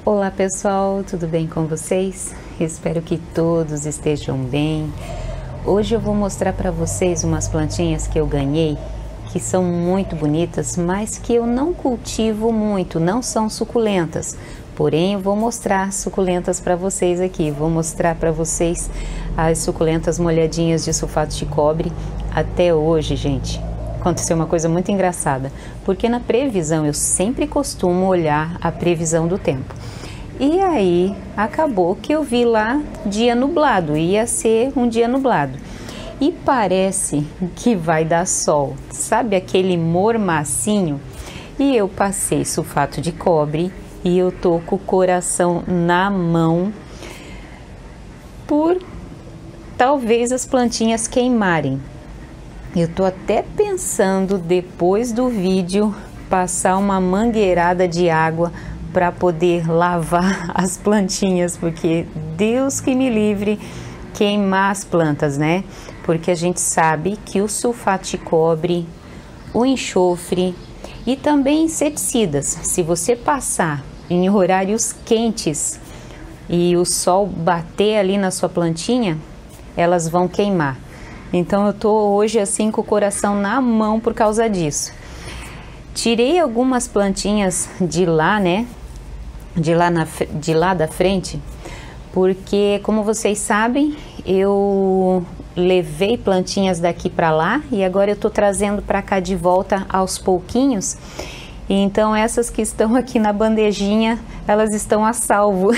Olá pessoal, tudo bem com vocês? Espero que todos estejam bem. Hoje eu vou mostrar para vocês umas plantinhas que eu ganhei, que são muito bonitas, mas que eu não cultivo muito, não são suculentas. Porém, eu vou mostrar suculentas para vocês aqui. Vou mostrar para vocês as suculentas molhadinhas de sulfato de cobre. Até hoje, gente, aconteceu uma coisa muito engraçada, porque na previsão eu sempre costumo olhar a previsão do tempo. E aí acabou que eu vi lá dia nublado, ia ser um dia nublado. E parece que vai dar sol, sabe aquele mormacinho? E eu passei sulfato de cobre e eu tô com o coração na mão por talvez as plantinhas queimarem. Eu tô até pensando depois do vídeo passar uma mangueirada de água para poder lavar as plantinhas, porque Deus que me livre queimar as plantas, né? Porque a gente sabe que o sulfato de cobre, o enxofre e também inseticidas, se você passar em horários quentes e o sol bater ali na sua plantinha, elas vão queimar. Então eu tô hoje assim com o coração na mão por causa disso. Tirei algumas plantinhas de lá, né? De lá da frente, porque como vocês sabem, eu levei plantinhas daqui para lá e agora eu tô trazendo para cá de volta aos pouquinhos. Então essas que estão aqui na bandejinha, elas estão a salvo.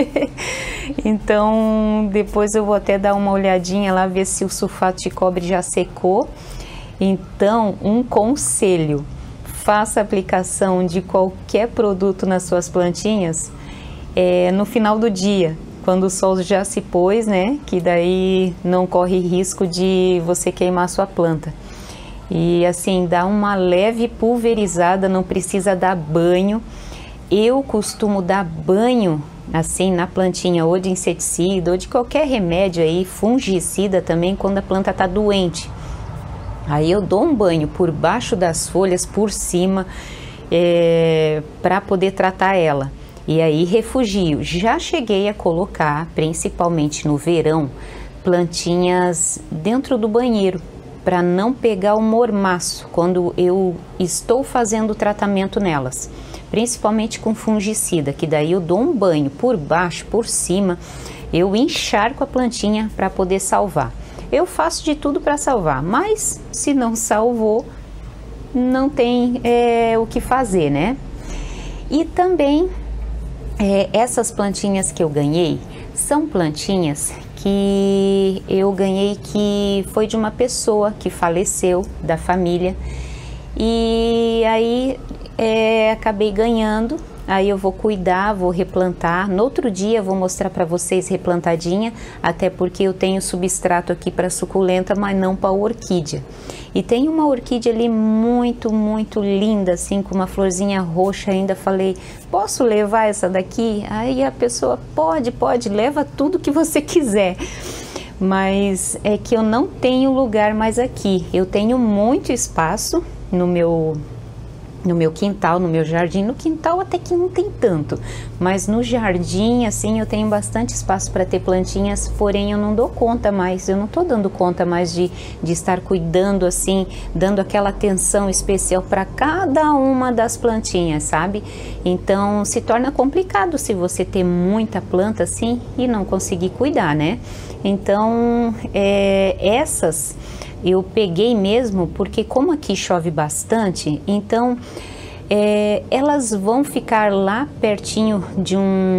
Então depois eu vou até dar uma olhadinha lá, ver se o sulfato de cobre já secou. Então um conselho: faça aplicação de qualquer produto nas suas plantinhas no final do dia, quando o sol já se pôs, né? Que daí não corre risco de você queimar a sua planta. E assim, dá uma leve pulverizada, não precisa dar banho. Eu costumo dar banho assim na plantinha, ou de inseticida, ou de qualquer remédio aí, fungicida também, quando a planta está doente. Aí eu dou um banho por baixo das folhas, por cima, para poder tratar ela. E aí refugio. Já cheguei a colocar, principalmente no verão, plantinhas dentro do banheiro, para não pegar o mormaço quando eu estou fazendo o tratamento nelas. Principalmente com fungicida, que daí eu dou um banho por baixo, por cima, eu encharco a plantinha para poder salvar. Eu faço de tudo para salvar, mas se não salvou, não tem o que fazer, né? E também essas plantinhas que eu ganhei são plantinhas que eu ganhei que foi de uma pessoa que faleceu da família, e aí acabei ganhando. Aí eu vou cuidar, vou replantar. No outro dia eu vou mostrar para vocês replantadinha, até porque eu tenho substrato aqui para suculenta, mas não para orquídea. E tem uma orquídea ali muito, muito linda, assim, com uma florzinha roxa ainda. Falei, posso levar essa daqui? Aí a pessoa, pode, leva tudo que você quiser. Mas é que eu não tenho lugar mais aqui. Eu tenho muito espaço no meu quintal, no meu jardim. No quintal até que não tem tanto, mas no jardim assim eu tenho bastante espaço para ter plantinhas, porém eu não dou conta mais, eu não tô dando conta mais de estar cuidando assim, dando aquela atenção especial para cada uma das plantinhas, sabe? Então se torna complicado se você ter muita planta assim e não conseguir cuidar, né? Então essas eu peguei mesmo porque como aqui chove bastante, então elas vão ficar lá pertinho de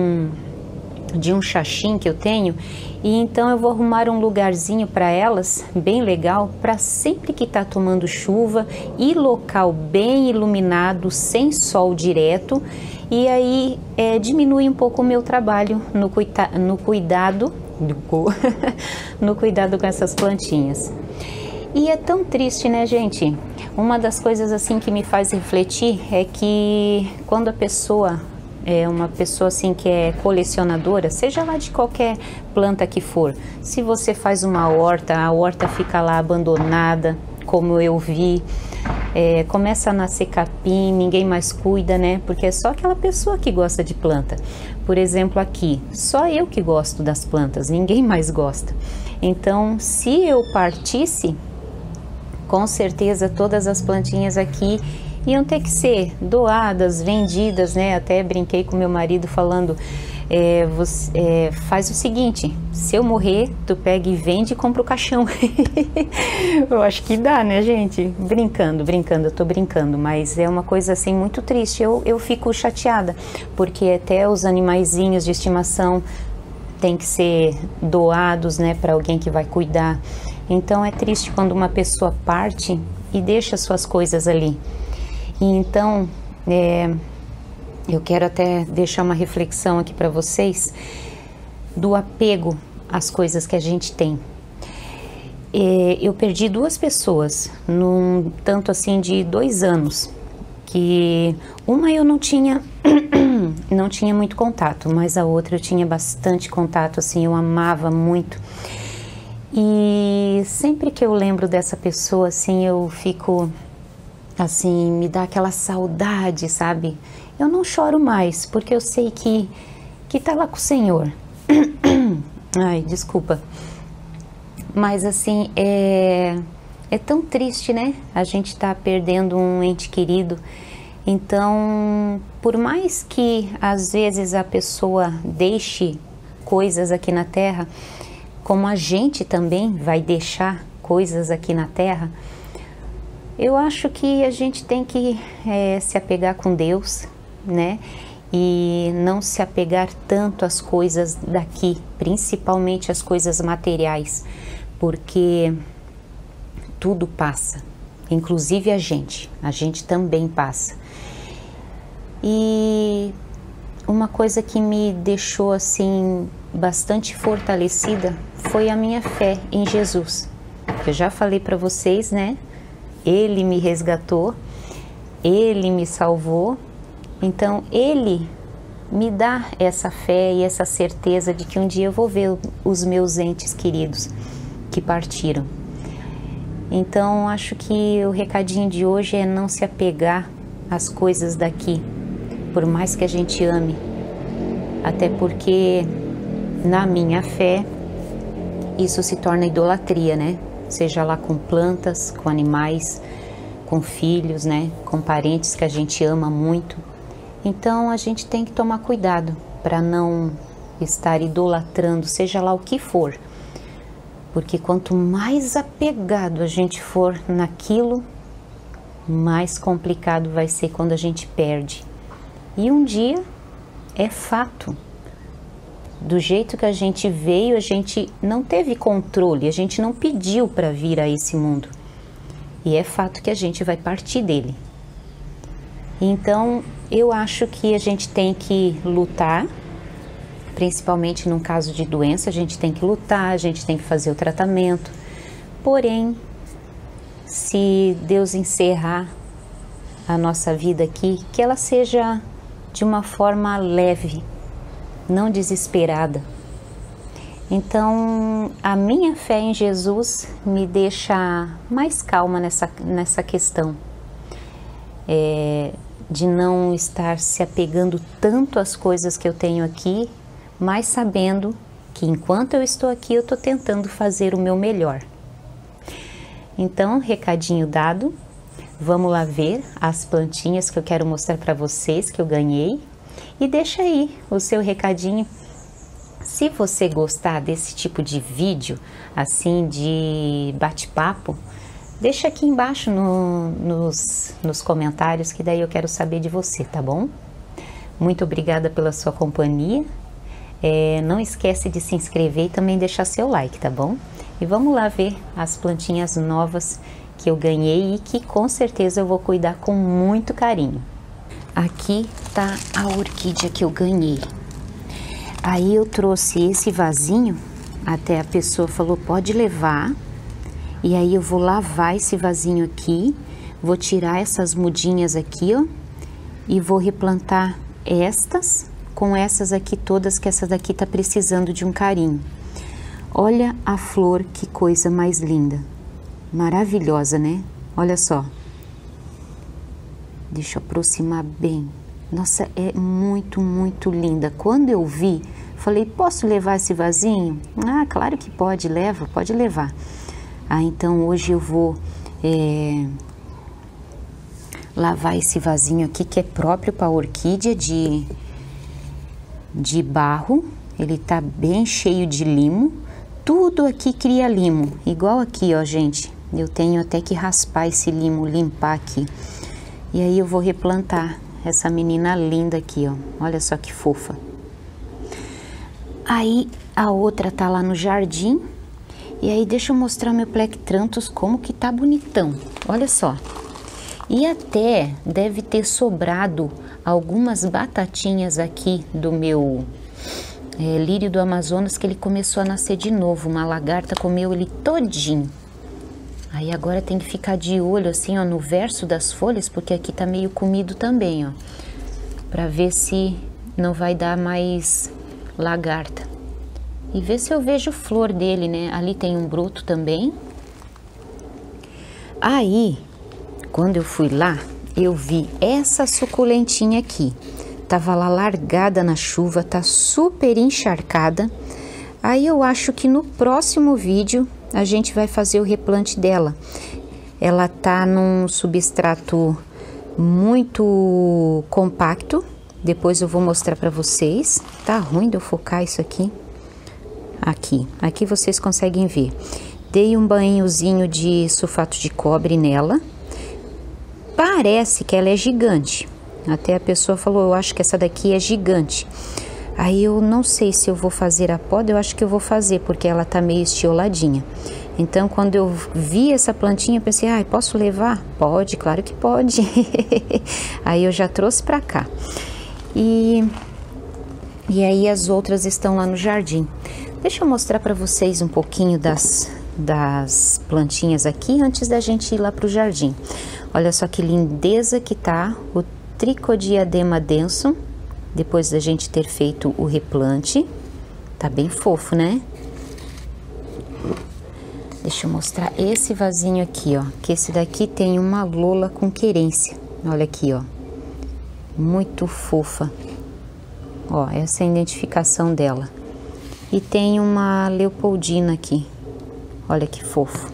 um xaxim que eu tenho, e então eu vou arrumar um lugarzinho para elas bem legal, para sempre que tá tomando chuva, e local bem iluminado, sem sol direto, e aí diminui um pouco o meu trabalho no cuidado no cuidado com essas plantinhas. E é tão triste, né, gente? Uma das coisas assim que me faz refletir é que quando a pessoa uma pessoa assim que é colecionadora, seja lá de qualquer planta que for, se você faz uma horta, a horta fica lá abandonada, como eu vi, começa a nascer capim, ninguém mais cuida, né? Porque é só aquela pessoa que gosta de planta. Por exemplo, aqui, só eu que gosto das plantas, ninguém mais gosta. Então, se eu partisse, com certeza todas as plantinhas aqui iam ter que ser doadas, vendidas, né? Até brinquei com meu marido falando, faz o seguinte, se eu morrer, tu pega e vende e compra o caixão. Eu acho que dá, né, gente? Brincando, eu tô brincando, mas é uma coisa assim muito triste. Eu fico chateada, porque até os animaizinhos de estimação têm que ser doados, né, para alguém que vai cuidar. Então é triste quando uma pessoa parte e deixa suas coisas ali. E então, eu quero até deixar uma reflexão aqui para vocês do apego às coisas que a gente tem. Eu perdi 2 pessoas, num tanto assim de 2 anos, que uma eu não tinha muito contato, mas a outra eu tinha bastante contato, assim, eu amava muito. E sempre que eu lembro dessa pessoa, assim, eu fico, assim, me dá aquela saudade, sabe? Eu não choro mais, porque eu sei que tá lá com o Senhor. Ai, desculpa. Mas, assim, é tão triste, né? A gente tá perdendo um ente querido. Então, por mais que, às vezes, a pessoa deixe coisas aqui na Terra, como a gente também vai deixar coisas aqui na Terra, eu acho que a gente tem que se apegar com Deus, né? E não se apegar tanto às coisas daqui, principalmente às coisas materiais, porque tudo passa, inclusive a gente também passa. E uma coisa que me deixou assim bastante fortalecida foi a minha fé em Jesus. Eu já falei para vocês, né? Ele me resgatou, Ele me salvou, então Ele me dá essa fé e essa certeza de que um dia eu vou ver os meus entes queridos que partiram. Então acho que o recadinho de hoje é não se apegar às coisas daqui, por mais que a gente ame, até porque na minha fé isso se torna idolatria, né? Seja lá com plantas, com animais, com filhos, né? Com parentes que a gente ama muito. Então a gente tem que tomar cuidado para não estar idolatrando, seja lá o que for. Porque quanto mais apegado a gente for naquilo, mais complicado vai ser quando a gente perde. E um dia é fato. Do jeito que a gente veio, a gente não teve controle, a gente não pediu para vir a esse mundo. E é fato que a gente vai partir dele. Então, eu acho que a gente tem que lutar, principalmente num caso de doença, a gente tem que lutar, a gente tem que fazer o tratamento. Porém, se Deus encerrar a nossa vida aqui, que ela seja de uma forma leve, não desesperada. Então, a minha fé em Jesus me deixa mais calma nessa questão, de não estar se apegando tanto às coisas que eu tenho aqui, mas sabendo que enquanto eu estou aqui, eu estou tentando fazer o meu melhor. Então, recadinho dado, vamos lá ver as plantinhas que eu quero mostrar para vocês que eu ganhei. E deixa aí o seu recadinho. Se você gostar desse tipo de vídeo, assim, de bate-papo, deixa aqui embaixo nos comentários, que daí eu quero saber de você, tá bom? Muito obrigada pela sua companhia. Não esquece de se inscrever e também deixar seu like, tá bom? E vamos lá ver as plantinhas novas que eu ganhei e que com certeza eu vou cuidar com muito carinho. Aqui tá a orquídea que eu ganhei. Aí eu trouxe esse vasinho, até a pessoa falou, pode levar. E aí eu vou lavar esse vasinho aqui, vou tirar essas mudinhas aqui, ó, e vou replantar estas com essas aqui todas, que essa daqui tá precisando de um carinho. Olha a flor, que coisa mais linda. Maravilhosa, né? Olha só. Deixa eu aproximar bem. Nossa, é muito, muito linda. Quando eu vi, falei, posso levar esse vasinho? Ah, claro que pode, leva, pode levar. Ah, então hoje eu vou lavar esse vasinho aqui, que é próprio para orquídea de barro. Ele tá bem cheio de limo. Tudo aqui cria limo, igual aqui, ó, gente. Eu tenho até que raspar esse limo, limpar aqui. E aí eu vou replantar essa menina linda aqui, ó. Olha só que fofa. Aí a outra tá lá no jardim. E aí deixa eu mostrar meu Plectranthus como que tá bonitão. Olha só. E até deve ter sobrado algumas batatinhas aqui do meu lírio do Amazonas, que ele começou a nascer de novo. Uma lagarta comeu ele todinho. Aí agora tem que ficar de olho assim, ó, no verso das folhas, porque aqui tá meio comido também, ó. Pra ver se não vai dar mais lagarta. E ver se eu vejo flor dele, né? Ali tem um broto também. Aí, quando eu fui lá, eu vi essa suculentinha aqui. Tava lá largada na chuva, tá super encharcada. Aí eu acho que no próximo vídeo a gente vai fazer o replante dela. Ela tá num substrato muito compacto. Depois eu vou mostrar pra vocês. Tá ruim de eu focar isso aqui. Aqui vocês conseguem ver. Dei um banhozinho de sulfato de cobre nela. Parece que ela é gigante. Até a pessoa falou, eu acho que essa daqui é gigante. Aí eu não sei se eu vou fazer a poda, eu acho que eu vou fazer, porque ela tá meio estioladinha. Então, quando eu vi essa plantinha, eu pensei, ai, posso levar? Pode, claro que pode. Aí eu já trouxe pra cá. E aí as outras estão lá no jardim. Deixa eu mostrar pra vocês um pouquinho das plantinhas aqui, antes da gente ir lá pro jardim. Olha só que lindeza que tá o Trichodiadema denso. Depois da gente ter feito o replante. Tá bem fofo, né? Deixa eu mostrar esse vasinho aqui, ó. Que esse daqui tem uma lola com querência. Olha aqui, ó. Muito fofa. Ó, essa é a identificação dela. E tem uma Leopoldina aqui. Olha que fofo.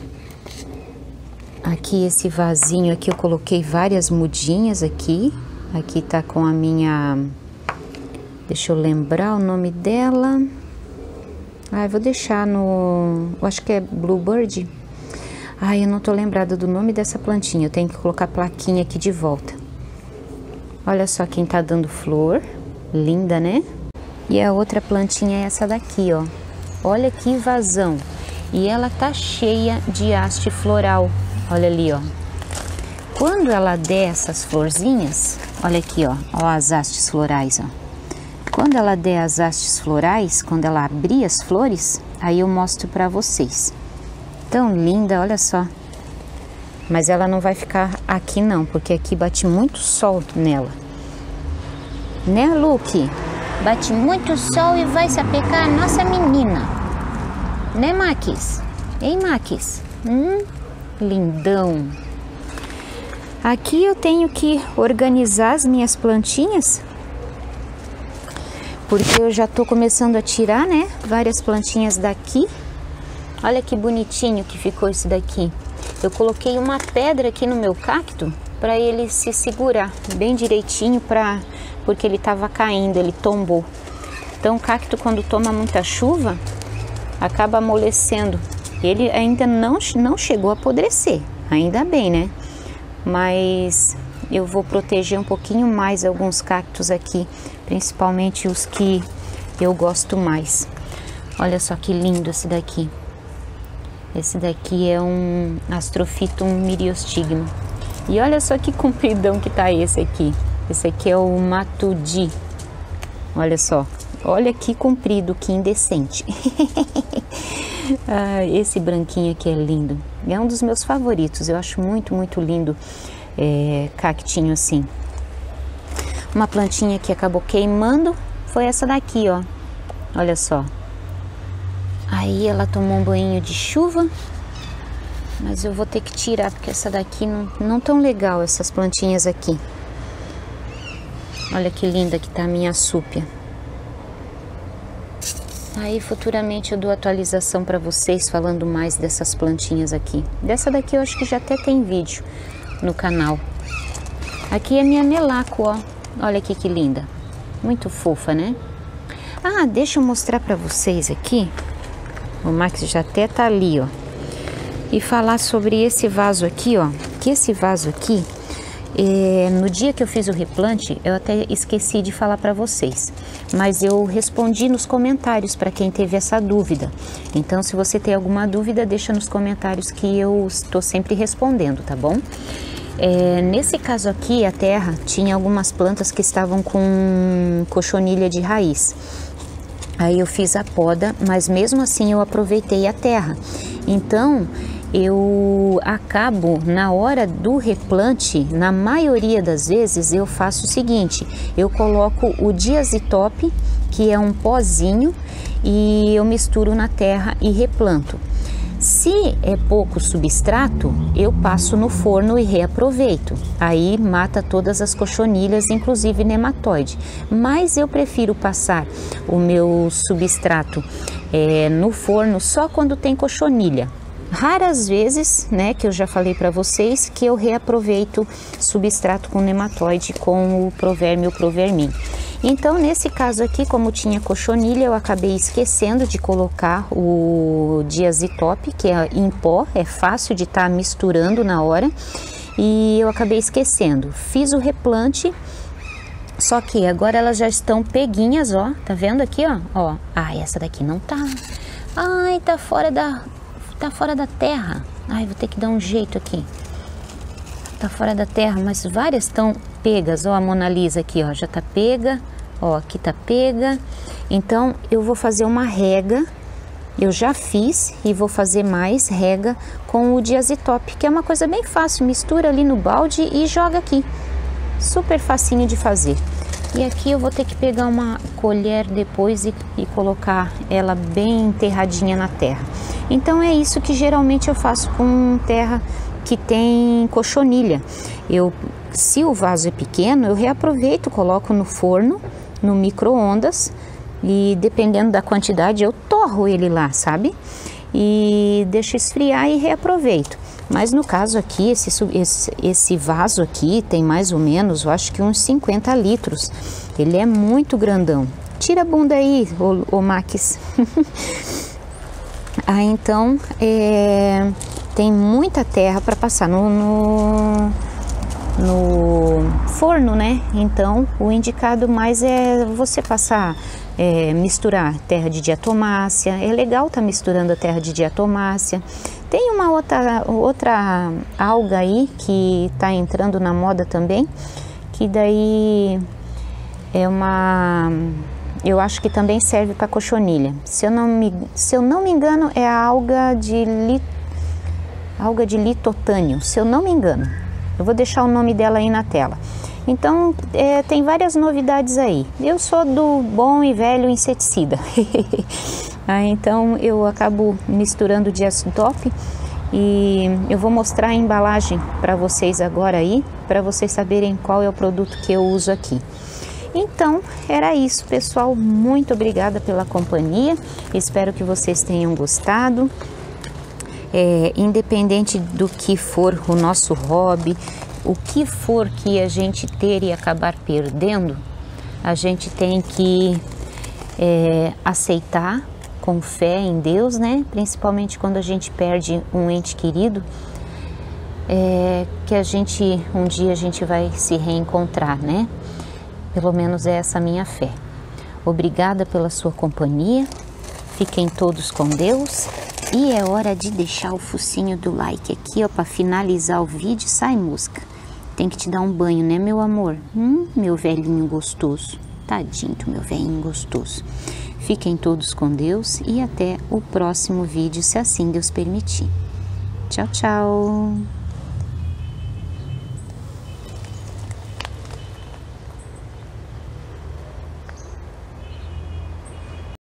Aqui esse vasinho aqui eu coloquei várias mudinhas aqui. Aqui tá com a minha... Deixa eu lembrar o nome dela. Ah, eu vou deixar no... Eu acho que é Bluebird. Ai, eu não tô lembrada do nome dessa plantinha. Eu tenho que colocar a plaquinha aqui de volta. Olha só quem tá dando flor. Linda, né? E a outra plantinha é essa daqui, ó. Olha que vasão. E ela tá cheia de haste floral. Olha ali, ó. Quando ela der essas florzinhas... Olha aqui, ó. Ó as hastes florais, ó. Quando ela der as hastes florais, quando ela abrir as flores, aí eu mostro pra vocês. Tão linda, olha só. Mas ela não vai ficar aqui não, porque aqui bate muito sol nela. Né, Luke? Bate muito sol e vai sapecar a nossa menina. Né, Maquis? Hein, Maquis? Lindão. Aqui eu tenho que organizar as minhas plantinhas, porque eu já tô começando a tirar, né, várias plantinhas daqui. Olha que bonitinho que ficou esse daqui. Eu coloquei uma pedra aqui no meu cacto para ele se segurar bem direitinho, porque ele tava caindo, ele tombou. Então o cacto, quando toma muita chuva, acaba amolecendo. Ele ainda não chegou a apodrecer, ainda bem, né? Mas eu vou proteger um pouquinho mais alguns cactos aqui, principalmente os que eu gosto mais. Olha só que lindo esse daqui. Esse daqui é um Astrophytum myriostigma. E olha só que compridão que tá esse aqui. Esse aqui é o Matudi. Olha só. Olha que comprido, que indecente. Esse branquinho aqui é lindo. É um dos meus favoritos. Eu acho muito, muito lindo cactinho assim. Uma plantinha que acabou queimando foi essa daqui, ó. Olha só. Aí ela tomou um banho de chuva. Mas eu vou ter que tirar, porque essa daqui não tão legal, essas plantinhas aqui. Olha que linda que tá a minha súpia. Aí futuramente eu dou atualização para vocês falando mais dessas plantinhas aqui. Dessa daqui eu acho que já até tem vídeo no canal. Aqui é minha melaco, ó. Olha aqui que linda. Muito fofa, né? Ah, deixa eu mostrar para vocês aqui. O Max já até tá ali, ó. E falar sobre esse vaso aqui, ó. Que esse vaso aqui, no dia que eu fiz o replante, eu até esqueci de falar para vocês. Mas eu respondi nos comentários para quem teve essa dúvida. Então, se você tem alguma dúvida, deixa nos comentários que eu estou sempre respondendo, tá bom? Nesse caso aqui, a terra tinha algumas plantas que estavam com cochonilha de raiz. Aí eu fiz a poda, mas mesmo assim eu aproveitei a terra. Então, eu acabo, na hora do replante, na maioria das vezes, eu faço o seguinte: eu coloco o diazitope, que é um pozinho, e eu misturo na terra e replanto. Se é pouco substrato, eu passo no forno e reaproveito. Aí mata todas as cochonilhas, inclusive nematóide. Mas eu prefiro passar o meu substrato no forno só quando tem cochonilha. Raras vezes, né, que eu já falei para vocês, que eu reaproveito substrato com nematóide com o Proverme ou Provermin. Então, nesse caso aqui, como tinha cochonilha, eu acabei esquecendo de colocar o diazitope, que é em pó, é fácil de estar misturando na hora, e eu acabei esquecendo. Fiz o replante, só que agora elas já estão peguinhas, ó, tá vendo aqui, ó? Ai, essa daqui não tá. Ai, tá fora da terra. Ai, vou ter que dar um jeito aqui. Tá fora da terra, mas várias estão pegas. Ó, a Mona Lisa aqui, ó, já tá pega. Ó, aqui tá pega. Então, eu vou fazer uma rega. Eu já fiz e vou fazer mais rega com o diazitope, que é uma coisa bem fácil. Mistura ali no balde e joga aqui. Super facinho de fazer. E aqui eu vou ter que pegar uma colher depois e colocar ela bem enterradinha na terra. Então é isso que geralmente eu faço com terra que tem cochonilha. Se o vaso é pequeno, eu reaproveito, coloco no forno, no micro-ondas, e dependendo da quantidade eu torro ele lá, sabe? E deixo esfriar e reaproveito. Mas no caso aqui, esse vaso aqui tem mais ou menos, eu acho que uns 50 litros. Ele é muito grandão. Tira a bunda aí, ô Max. Aí então, tem muita terra para passar no forno, né? Então, o indicado mais é você passar, misturar terra de diatomácea. É legal tá misturando a terra de diatomácea. Tem uma outra alga aí que tá entrando na moda também, que daí eu acho que também serve para cochonilha. Se eu não me engano, é a alga de litotânio, se eu não me engano. Eu vou deixar o nome dela aí na tela. Então, tem várias novidades aí. Eu sou do bom e velho inseticida. Então, eu acabo misturando o diazitope e eu vou mostrar a embalagem para vocês agora aí, para vocês saberem qual é o produto que eu uso aqui. Então, era isso, pessoal. Muito obrigada pela companhia. Espero que vocês tenham gostado. Independente do que for o nosso hobby, o que for que a gente ter e acabar perdendo, a gente tem que aceitar com fé em Deus, né? Principalmente quando a gente perde um ente querido, que um dia a gente vai se reencontrar, né? Pelo menos é essa a minha fé. Obrigada pela sua companhia. Fiquem todos com Deus. E é hora de deixar o focinho do like aqui, ó, para finalizar o vídeo. Sai, mosca. Tem que te dar um banho, né, meu amor? Meu velhinho gostoso. Tadinho do meu velhinho gostoso. Fiquem todos com Deus e até o próximo vídeo, se assim Deus permitir. Tchau, tchau.